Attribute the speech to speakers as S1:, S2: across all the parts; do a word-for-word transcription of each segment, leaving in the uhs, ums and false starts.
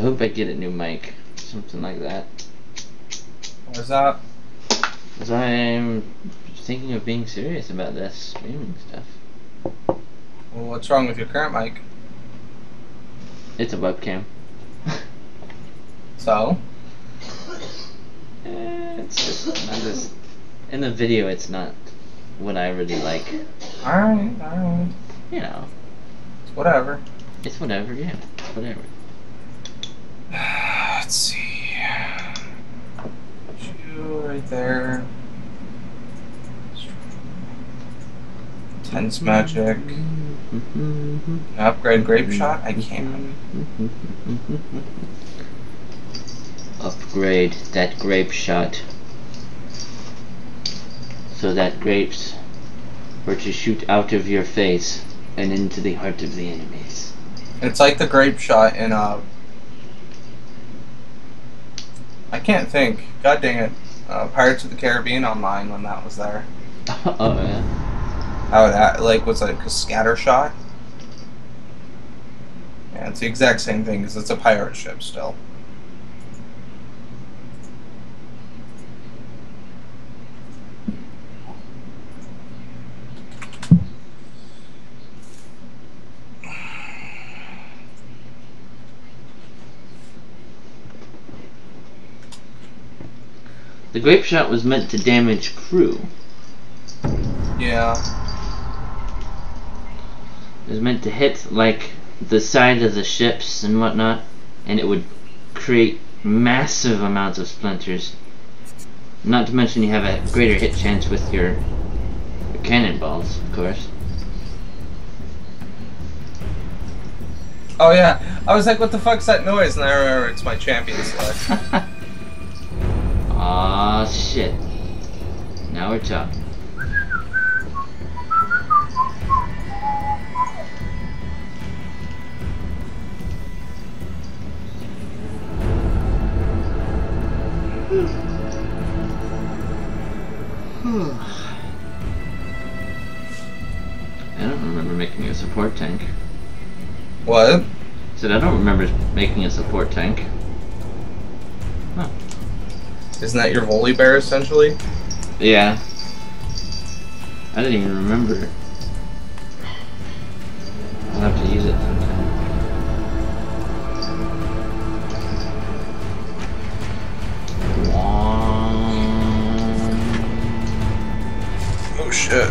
S1: hope I get a new mic. Something like that.
S2: What's that?
S1: Because I'm thinking of being serious about this streaming stuff.
S2: Well, what's wrong with your current mic?
S1: It's a webcam.
S2: So?
S1: Eh, it's just not as... In the video, it's not what I really like.
S2: Alright, alright.
S1: You know.
S2: It's whatever.
S1: It's whatever, yeah. It's whatever.
S2: Let's see. You right there. Tense magic. Upgrade grape shot? I can't.
S1: Upgrade that grape shot. So that grapes were to shoot out of your face and into the heart of the enemies.
S2: It's like the grape shot in uh I can't think. God dang it. Uh, Pirates of the Caribbean Online when that was there.
S1: Oh yeah.
S2: How that like was like a scatter shot. Yeah, it's the exact same thing because it's a pirate ship still.
S1: The grape shot was meant to damage crew.
S2: Yeah.
S1: It was meant to hit like the side of the ships and whatnot, and it would create massive amounts of splinters. Not to mention you have a greater hit chance with your, your cannonballs, of course.
S2: Oh yeah. I was like, what the fuck's that noise? And I remember it's my champion select.
S1: Aw, shit. Now we're talking. I don't remember making a support tank.
S2: What?
S1: I said I don't remember making a support tank. Huh.
S2: Isn't that your volley bear essentially?
S1: Yeah. I didn't even remember. I'll have to use it sometime.
S2: Oh shit.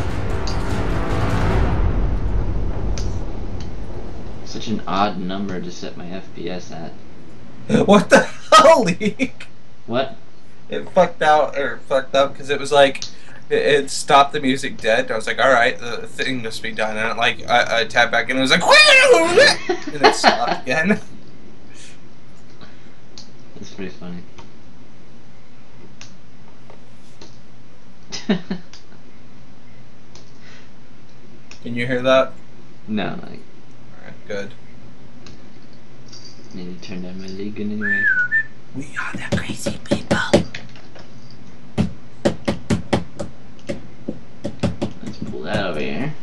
S1: Such an odd number to set my F P S at.
S2: What the hell, Leak?
S1: What?
S2: It fucked out, or fucked up, because it was like, it, it stopped the music dead. I was like, alright, the thing must be done. And it, like, I, I tapped back and it was like, and it stopped again.
S1: That's pretty funny.
S2: Can you hear that?
S1: No, like,
S2: Alright, good.
S1: need to turn down my league gun anyway.
S2: We are the crazy people.
S1: Let's pull that over here.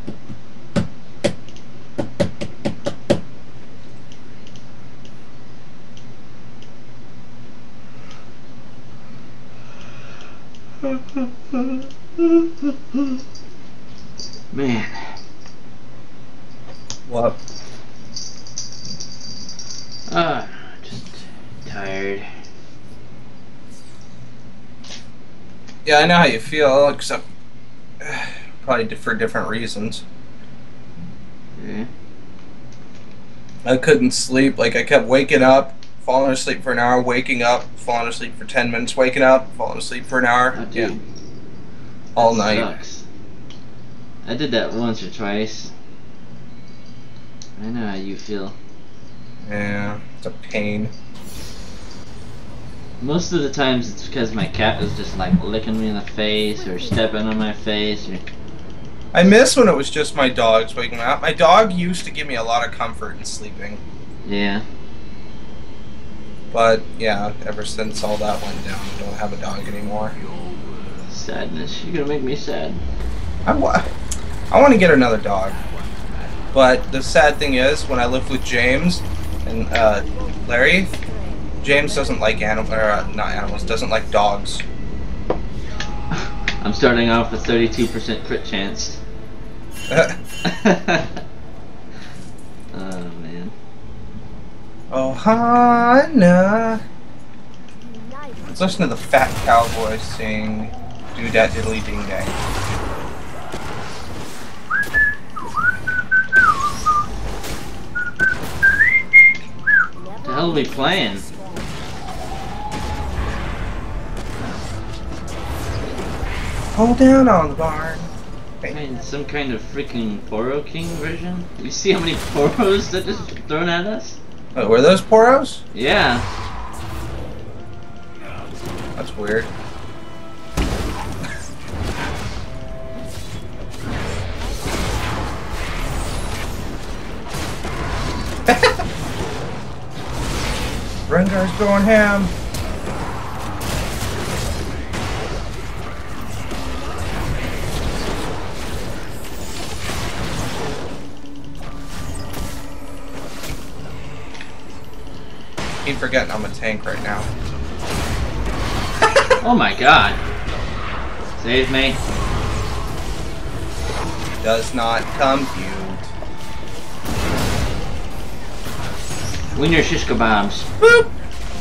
S1: Man.
S2: What?
S1: Ah, just tired.
S2: Yeah, I know how you feel, except uh, probably for different reasons.
S1: Yeah.
S2: I couldn't sleep. Like, I kept waking up, falling asleep for an hour, waking up, falling asleep for ten minutes, waking up, falling asleep for an hour.
S1: Oh, dude.
S2: Yeah. All
S1: That
S2: night.
S1: Sucks. I did that once or twice. I know how you feel.
S2: Yeah, it's a pain.
S1: Most of the times it's because my cat was just like licking me in the face or stepping on my face. Or...
S2: I miss when it was just my dogs waking me up. My dog used to give me a lot of comfort in sleeping.
S1: Yeah.
S2: But, yeah, ever since all that went down, I don't have a dog anymore.
S1: Sadness. You're gonna make me sad.
S2: I, wa I want to get another dog. But the sad thing is, when I lived with James, And uh, Larry, James doesn't like animal, or uh, not animals, doesn't like dogs.
S1: I'm starting off with thirty-two percent crit chance. Oh man.
S2: Oh Hannah. Let's listen to the fat cowboy sing "Do Dat Diddly Ding Dang."
S1: What the hell are we playing?
S2: Hold down on the barn.
S1: Kind- Some kind of freaking Poro King version? You see how many Poros that just thrown at us?
S2: Wait, were those poros?
S1: Yeah.
S2: That's weird. Rengar's going ham. Keep forgetting I'm a tank right now.
S1: Oh my god. Save me.
S2: Does not compute.
S1: Wiener shish kebabs.
S2: Boop.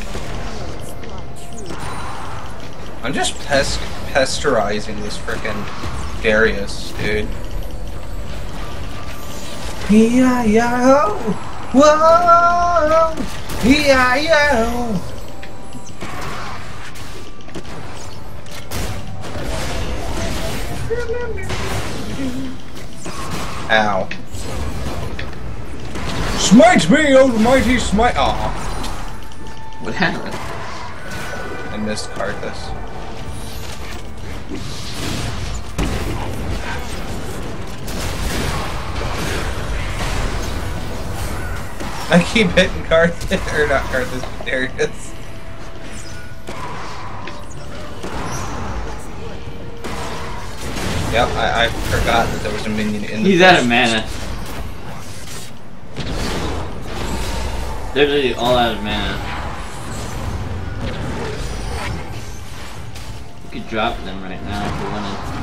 S2: I'm just pest pesterizing this frickin' Darius, dude. E I O. Whoa! E I O. Ow. Smite me, oh mighty smite! Aw.
S1: What happened?
S2: I missed Karthus. I keep hitting Karthus, or not Karthus, Darius. Yep, I, I forgot that there was a minion in the
S1: He's out of mana. They're literally all out of mana. We could drop them right now if we wanted.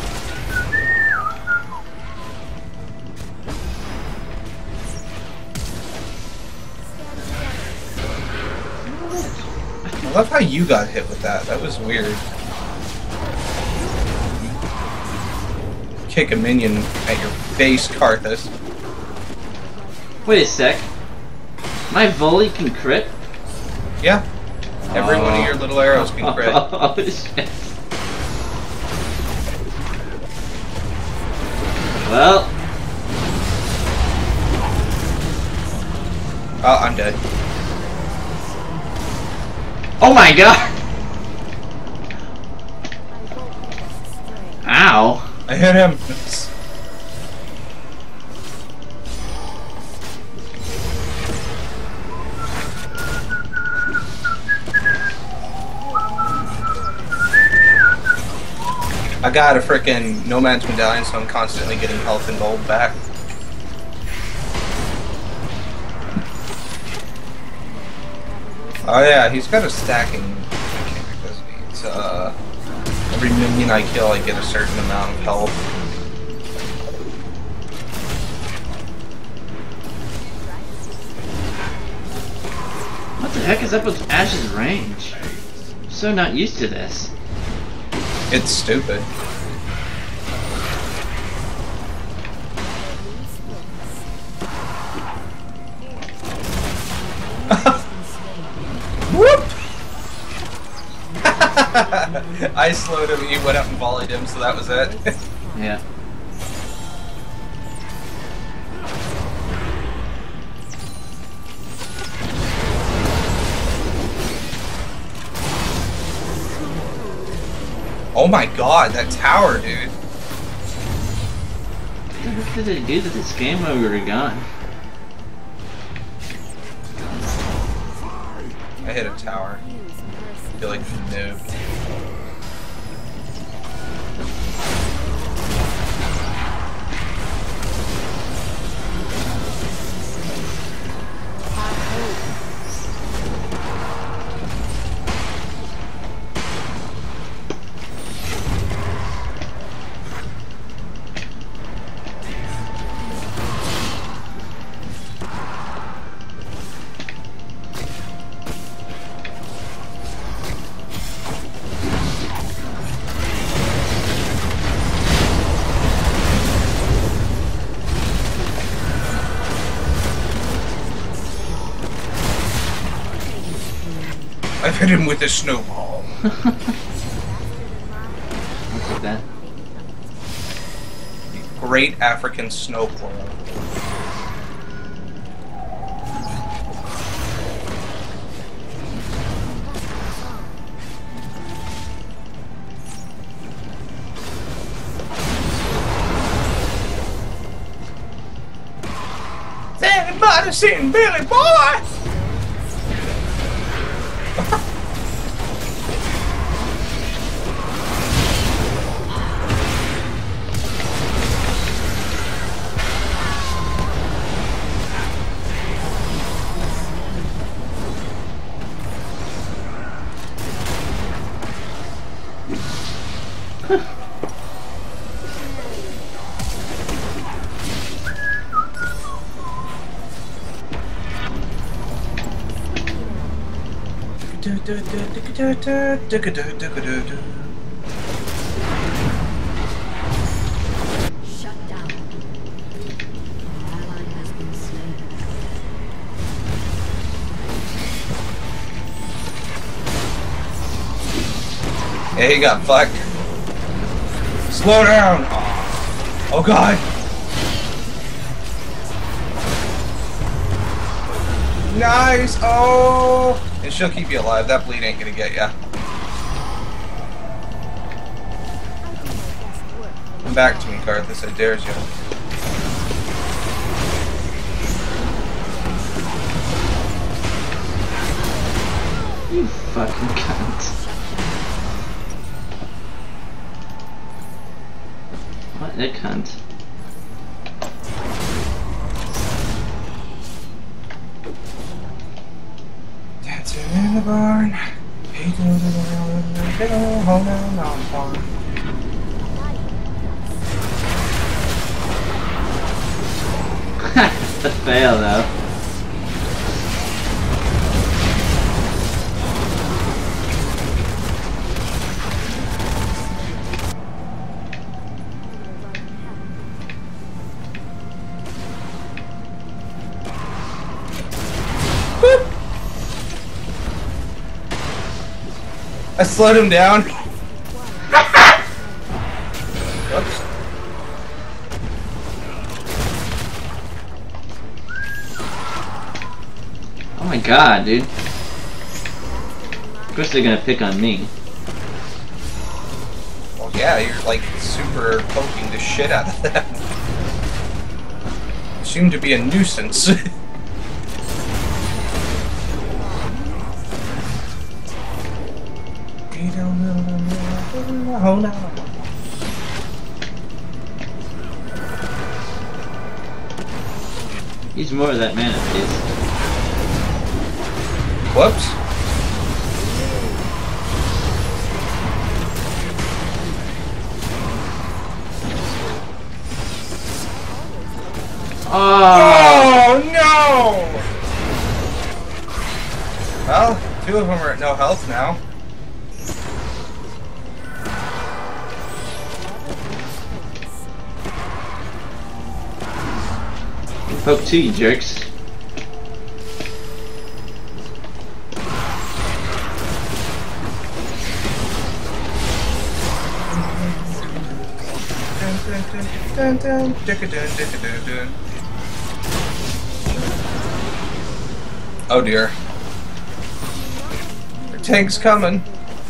S2: I love how you got hit with that. That was weird. Kick a minion at your face, Karthus.
S1: Wait a sec. My volley can crit?
S2: Yeah. Every
S1: Oh.
S2: one of your little arrows can crit.
S1: Oh shit. Well.
S2: Oh, I'm dead.
S1: Oh my god! Ow.
S2: I hit him. I got a frickin' No Man's Medallion, so I'm constantly getting health and gold back. Oh yeah, he's got a stacking mechanic, doesn't he? It's, uh, every minion I kill, I get a certain amount of health.
S1: What the heck is up with Ash's range? I'm so not used to this.
S2: It's stupid. Whoop! I slowed him, he went up and volleyed him, so that was it.
S1: Yeah.
S2: Oh my god, that tower, dude.
S1: What the heck did it do to this game while we were gone?
S2: I hit a tower. I feel like a noob. I've hit him with a snowball.
S1: I'll take that.
S2: Great African snow plow. Anybody seen Billy Boy?
S3: Shut down. An ally has been slain.
S2: Yeah, he got fucked. Slow down! Oh god! Nice! Oh! And she'll keep you alive. That bleed ain't gonna get ya. Come back to me, Karthus. I dares you.
S1: You fucking cunt. What a cunt.
S2: Dancing in the barn. He goes around the big old hole down on the farm.
S1: The fail though.
S2: I slowed him down. Whoops.
S1: Oh my god, dude. Of course they're gonna pick on me.
S2: Well, yeah, you're like super poking the shit out of them. You seem to be a nuisance. Oh no.
S1: Use more of that mana, please.
S2: Whoops.
S1: Oh!
S2: Oh no! Well, two of them are at no health now.
S1: Poke two, you jerks.
S2: Dun, dun, dun, dun, dun, dun, dun, dun. Oh dear. The tank's coming.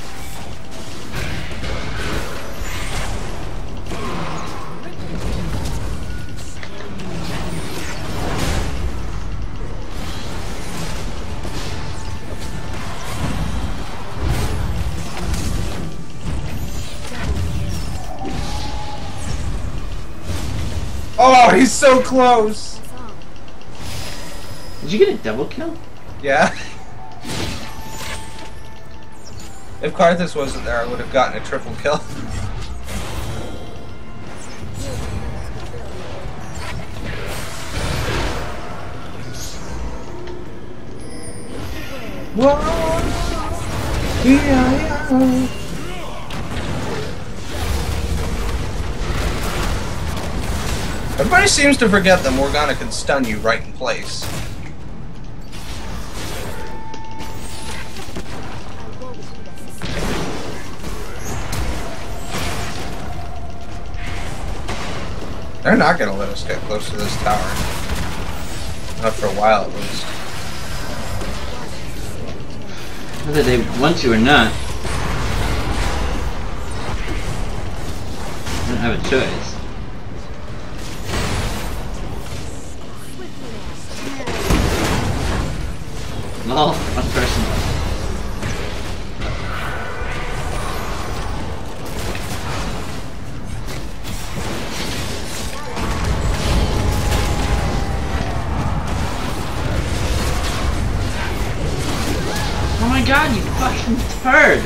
S2: Oh, he's so close!
S1: Did you get a double kill?
S2: Yeah. If Karthus wasn't there, I would have gotten a triple kill. Whoa! Yeah, yeah. Everybody seems to forget that Morgana can stun you right in place. They're not gonna let us get close to this tower. Not for a while, at least.
S1: Whether they want to or not, they don't have a choice. Lol, one person. Oh my god, you fucking turd!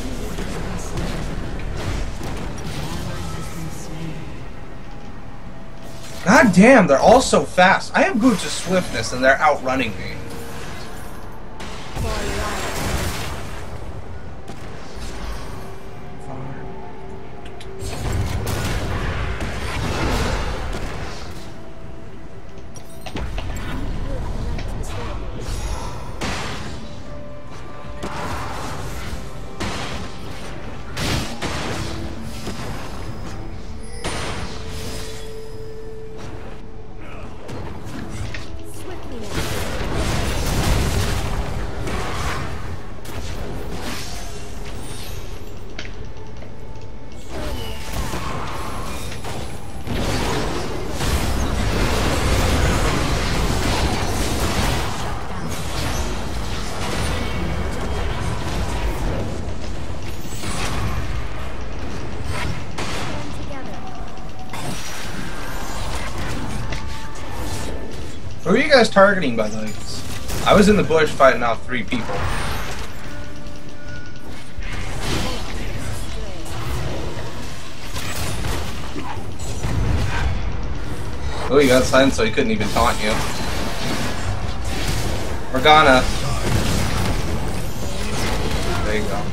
S2: God damn, they're all so fast. I have boots of swiftness and they're outrunning me. Who are you guys targeting, by the way? I was in the bush fighting off three people. Oh, you got silenced so he couldn't even taunt you. Morgana. There you go.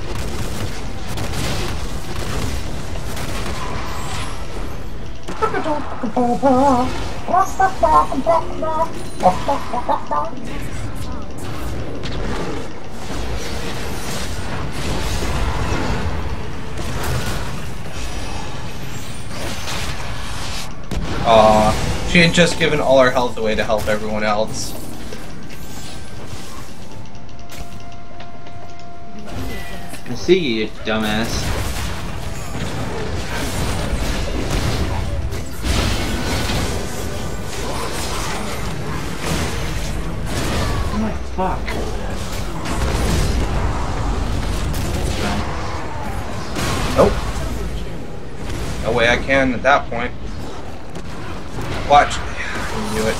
S2: Aw, she had just given all her health away to help everyone else.
S1: I see you, dumbass. Fuck.
S2: Nope. No way I can at that point. Watch. I knew it.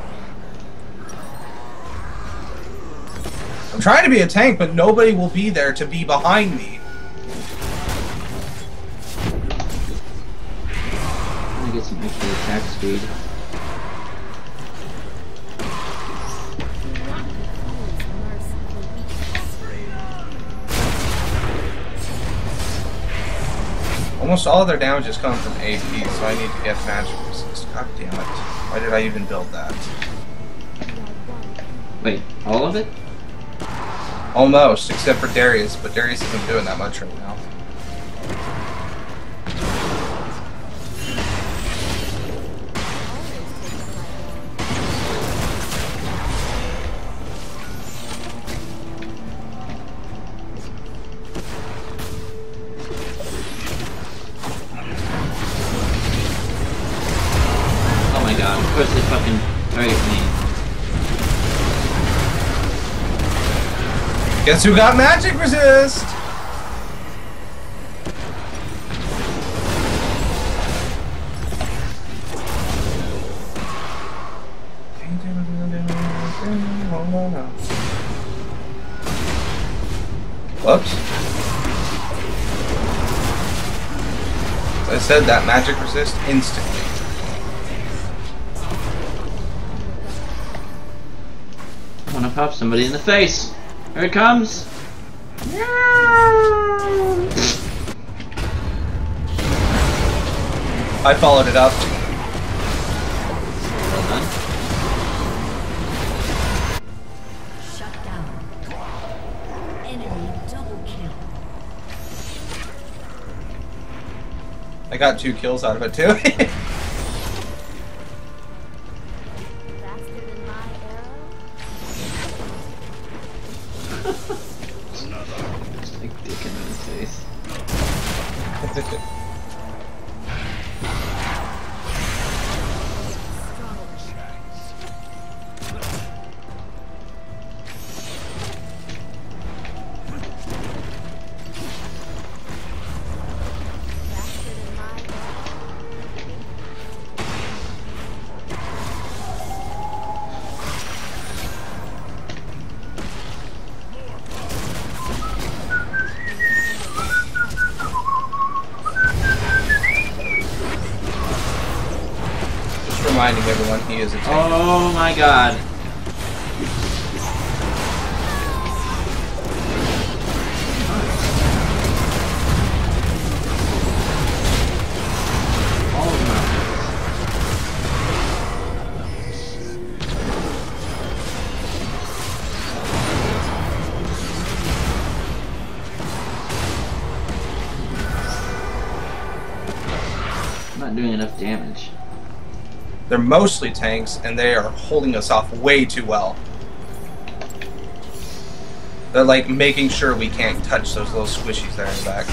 S2: I'm trying to be a tank, but nobody will be there to be behind me.
S1: I'm gonna get some extra attack speed.
S2: Almost all of their damage is coming from A P, so I need to get magic resist. God damn it. Why did I even build that?
S1: Wait, all of it?
S2: Almost, except for Darius, but Darius isn't doing that much right now.
S1: Of course they fucking target me.
S2: Guess who got magic resist? Whoops. As I said, that magic resist instantly.
S1: I wanna pop somebody in the face. Here it comes.
S2: I followed it up.
S1: Well done.
S3: Shut down. Enemy double kill.
S2: I got two kills out of it too.
S1: Like dick in his face.
S2: Reminding everyone he is a tank.
S1: Oh my god. All of them. I'm not doing enough damage.
S2: They're mostly tanks, and they are holding us off way too well. They're like making sure we can't touch those little squishies there in the back.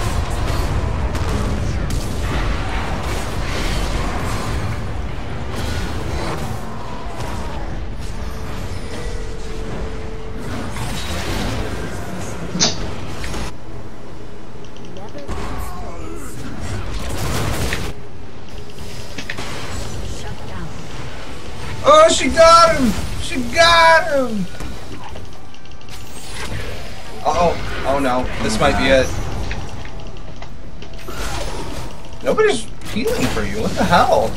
S2: Oh, she got him! She got him! Uh oh. Oh no. This might be it. Nobody's healing for you. What the hell?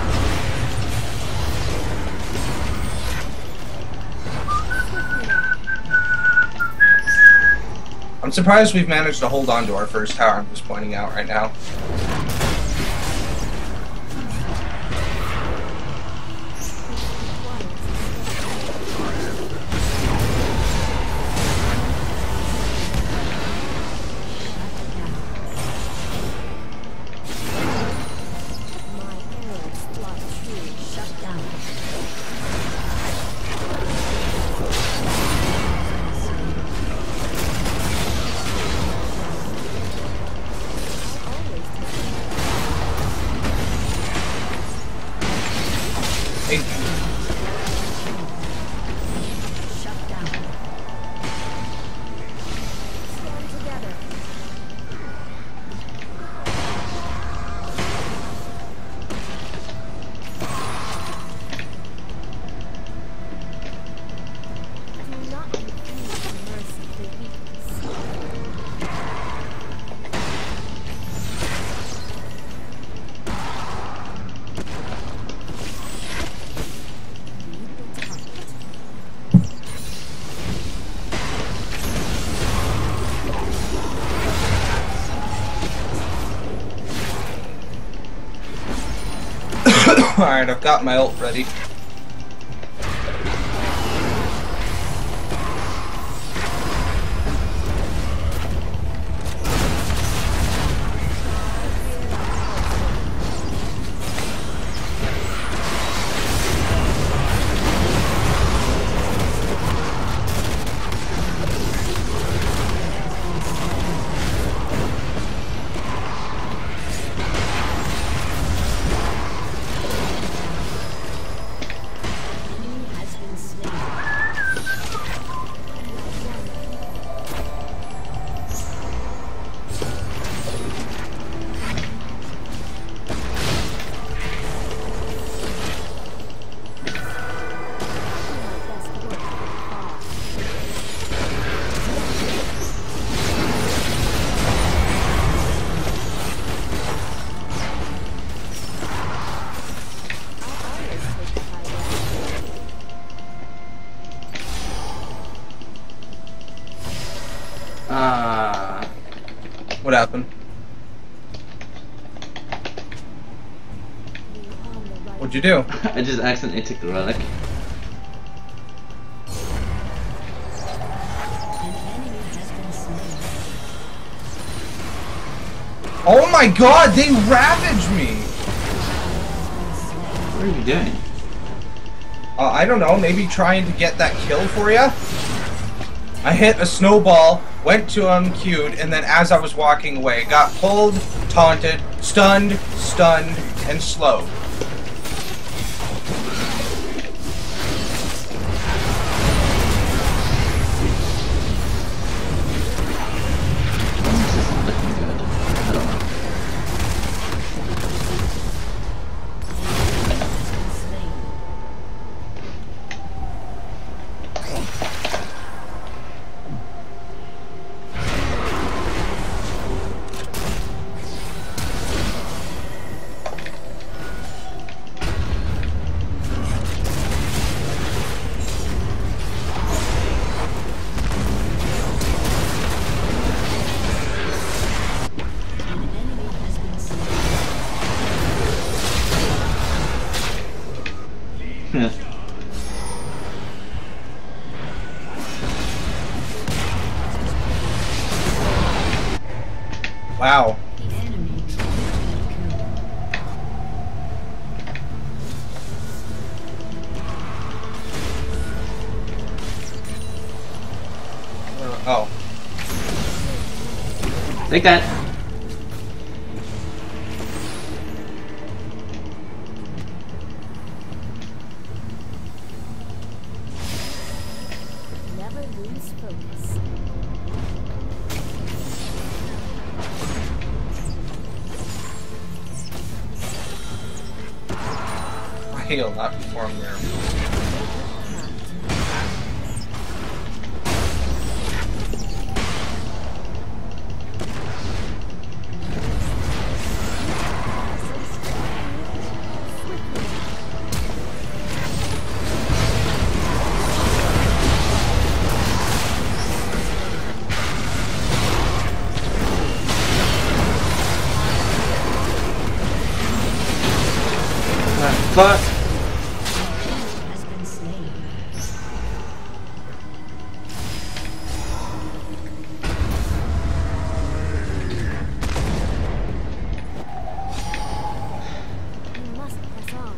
S2: I'm surprised we've managed to hold on to our first tower, I'm just pointing out right now. Alright, I've got my ult ready.
S1: Ah.
S2: What happened? What'd you do?
S1: I just accidentally took the relic.
S2: Oh my god, they ravaged me!
S1: What are you doing?
S2: Uh, I don't know, maybe trying to get that kill for ya? I hit a snowball, went to him, queued, and then as I was walking away, got pulled, taunted, stunned, stunned, and slowed.
S1: This isn't looking good at all.
S2: Wow.
S3: The enemy
S2: Oh.
S1: Take that.
S3: never lose focus.
S2: I healed not before I'm there.
S1: Fuck.
S3: Has been slain. You must press on.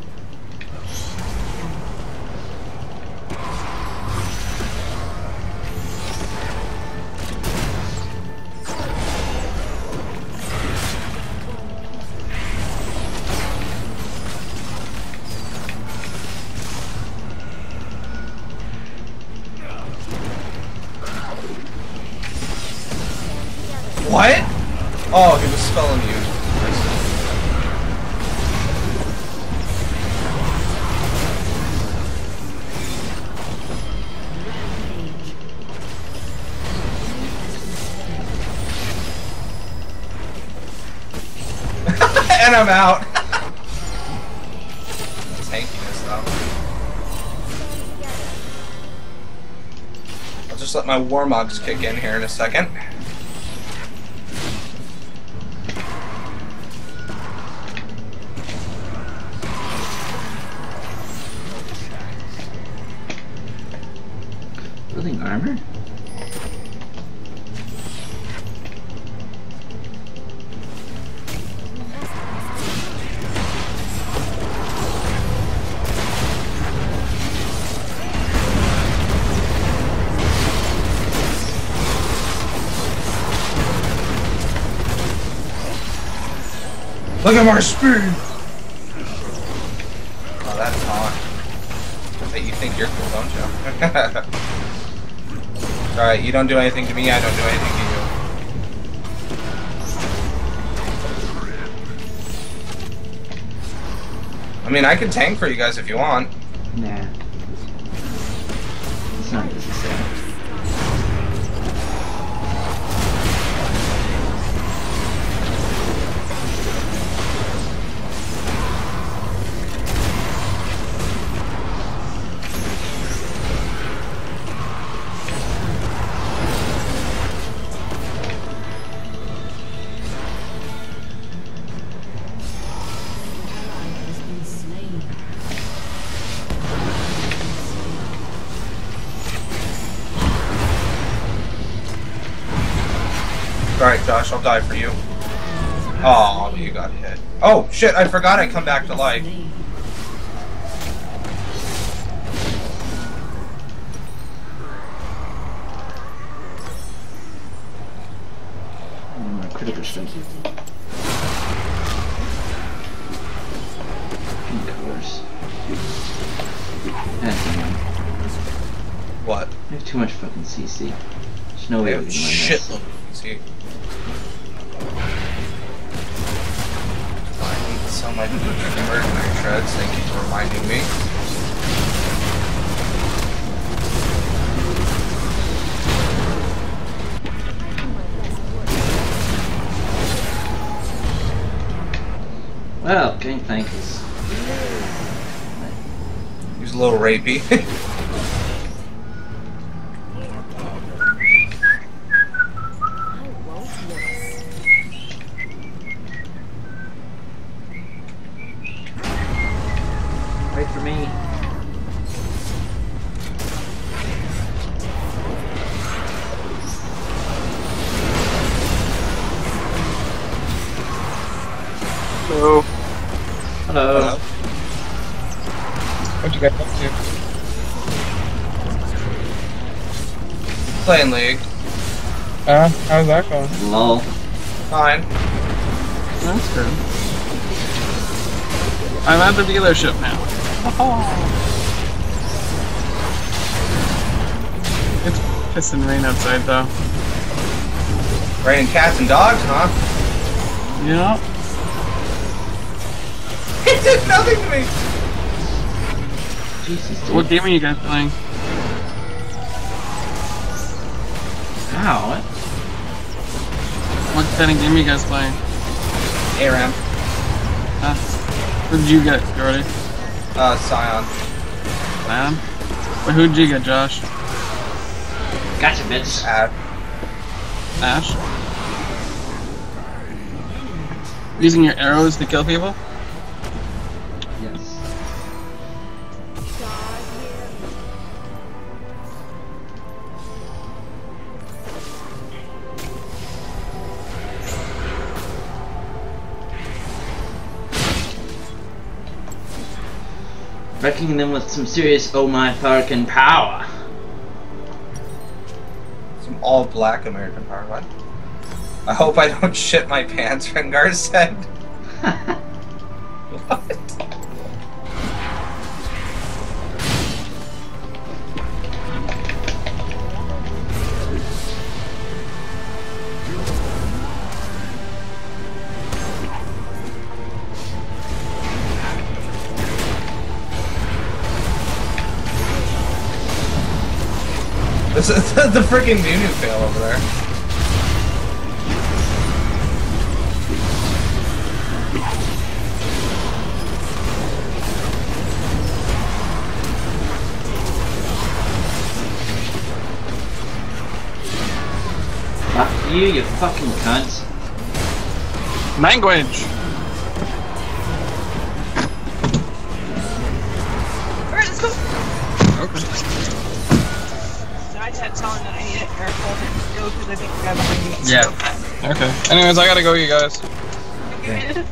S2: What? Oh, he was spelling you. And I'm out. Tankiness though. I'll just let my warmogs kick in here in a second.
S1: Building armor?
S2: Look at my speed! Oh, that's hot. But you think you're cool, don't you? Alright, you don't do anything to me, I don't do anything to you. I mean, I can tank for you guys if you want.
S1: Nah. It's not necessary.
S3: Has been slain.
S2: Alright, Josh, I'll die for you. Oh, you got hit. Oh, shit, I forgot I come back to life.
S1: critical strike.
S3: Executed.
S1: Pink colors. That's annoying.
S2: What?
S1: I have too much fucking C C. There's no
S2: I
S1: way
S2: have
S1: we can win
S2: shitload.
S1: this.
S2: See. I need to sell my mercenary shreds. Thank you for reminding me.
S1: Well, Gangplank is...
S2: He's a little rapey.
S3: I won't miss.
S1: Wait for me.
S4: Hello.
S1: Hello.
S2: Hello?
S4: What'd you guys up to?
S2: Playing League.
S4: Uh, how's that going?
S1: Lol.
S2: Fine.
S4: That's good. I'm at the dealership now. It's pissing rain outside though.
S2: Raining cats and dogs, huh?
S4: Yeah.
S2: He did nothing to me!
S1: Jesus, dude.
S4: What game are you guys playing?
S1: Ow, what?
S4: What kind of game are you guys playing?
S2: ARAM.
S4: Huh? What did you get, Jordy?
S2: Uh, Scion.
S4: Man? Wait, who did you get, Josh?
S1: Gotcha, bitch.
S2: Ad.
S4: Ash? Using your arrows to kill people?
S1: Yes. Wrecking them with some serious oh my fucking power.
S2: Some all black American power. What? I hope I don't shit my pants, Rengar said. What? This is the freaking Nunu fail over there.
S1: Fuck you, you fucking cunt.
S4: Language!
S5: Alright, let's go!
S4: Okay.
S5: So I just had to tell him that I needed careful to go because I think the guy behind me.
S4: Yeah. Okay. Anyways, I gotta go, you guys.
S5: Okay.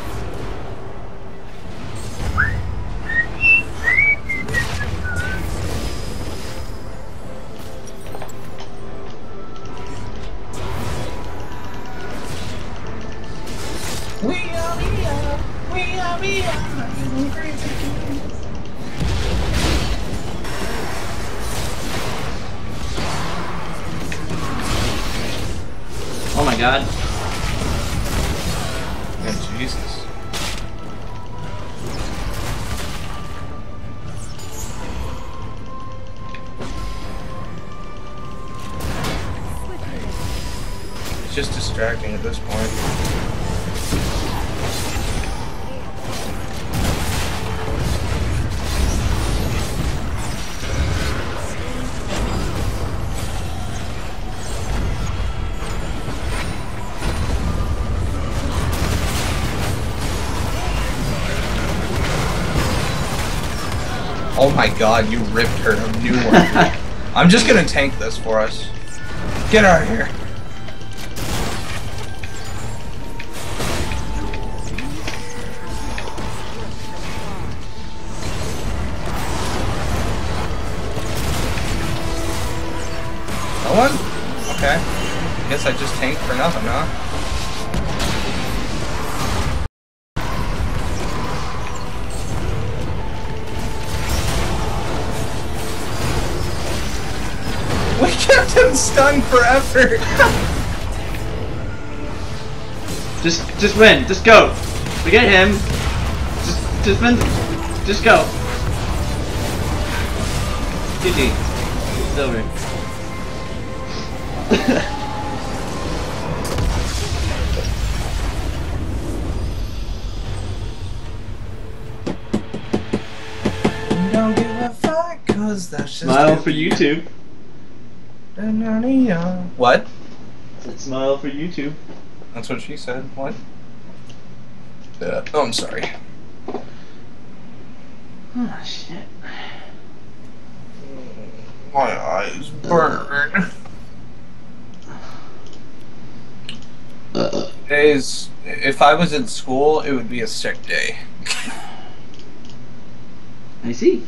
S2: We are, we are, we are, we are crazy kids.
S1: Oh my god.
S2: Oh, Jesus. It's just distracting at this point. Oh my god, you ripped her a new one. I'm just gonna tank this for us. Get out of here. No one? Okay. Guess I just tanked for nothing, huh? stunned forever.
S1: Just, just win. Just go. Forget him. Just, just win. Just go. G G. It's over.
S2: Don't give a fuck, cause that's just
S1: Smile for YouTube.
S2: What?
S1: Said smile for YouTube.
S2: That's what she said. What? Uh, oh, I'm sorry.
S1: Oh shit.
S2: My eyes burn.
S1: Uh,
S2: Days. If I was in school, it would be a sick day.
S1: I see.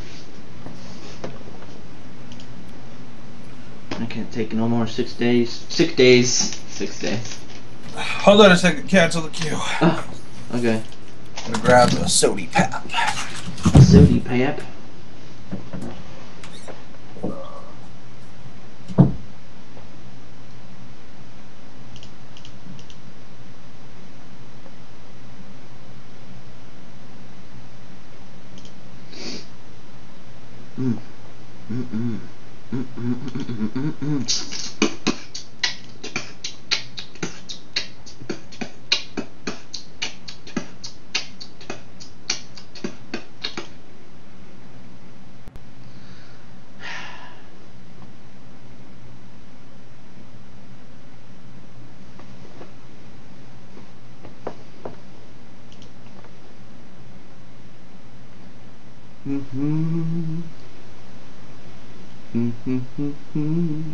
S1: I can't take no more six days. Six days. Six days.
S2: Hold on a second. Cancel the queue.
S1: Oh, okay.
S2: I'm gonna grab a sody pap.
S1: Sody pap. Mm. Mm mm. Mm mm mm mm mm mm. Mm-hmm. Mm-hmm.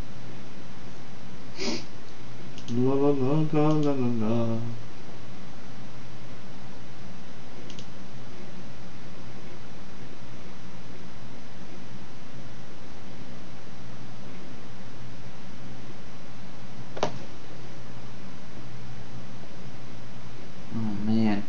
S1: La la la la la la la. Oh man.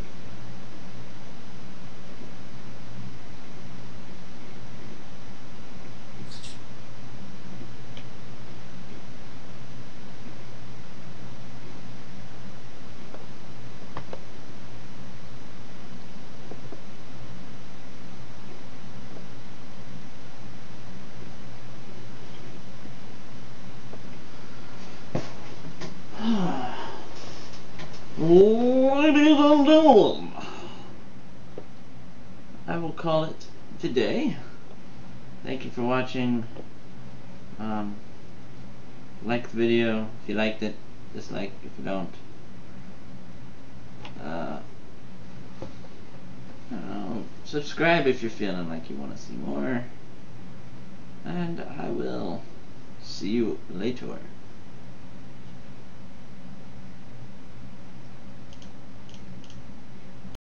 S1: Ladies and gentlemen, I will call it today. Thank you for watching. Um, like the video if you liked it. Dislike if you don't. Uh, I don't know, subscribe if you're feeling like you want to see more. And I will see you later.